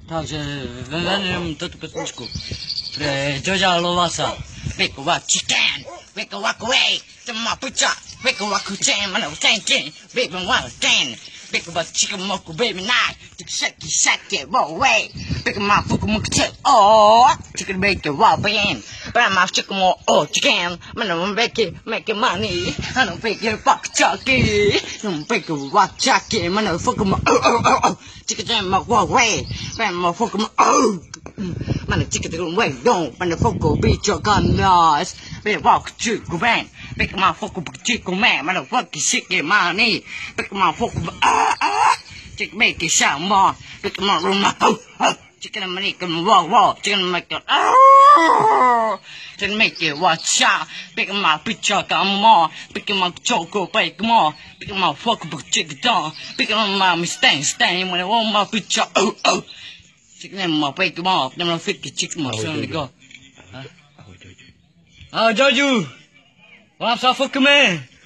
Takže venem toto pesničku pre Joža Lovasa. Veko wa chicken, veko wa kuei, tama pucha, veko wa kuchen, mano thinking, baby wa ten, veko wa chicken moku baby night, shake shake bo way, veko ma fuku muku oh, chicken bake wa ben, but my chicken mo oh chicken, mano make money, I don't fake it fuck chucky, don't fake wa chucky, mano fuku mo oh. Chicken ma wa way, but my fuku mo oh. Man, chicken don't wait, don't. Man, the folk beat your gun, nice. Be walk chicken man. Pick my folk chicken man. Man, the fuck is sick in my knee. Pick my folk chicken make it sound more. Pick my room, chicken and make them walk. Chicken make it chicken make it watch out. Pick my picture come more. Pick my choco bake more. Pick my folk chicken down. Pick my mistake when I want my picture. Chicken mà phải cái mò, nhưng mà phải cái chicken mà sao này cơ? À, cho you, làm sao phải cái mẹ?